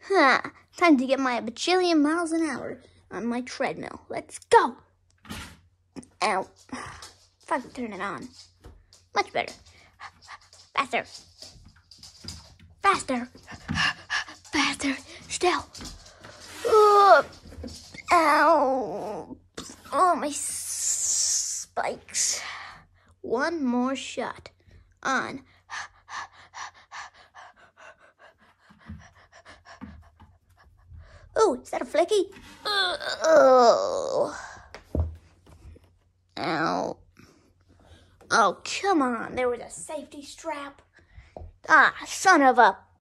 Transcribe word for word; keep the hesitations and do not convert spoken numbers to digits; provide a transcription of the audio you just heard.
Huh. Time to get my bajillion miles an hour on my treadmill. Let's go. Ow. If I could turn it on. Much better. Faster. Faster. Faster. Still. Oh, ow. Oh, my spikes. One more shot. On. Oh, is that a flicky? Oh. Ow. Oh, come on. There was a safety strap. Ah, son of a...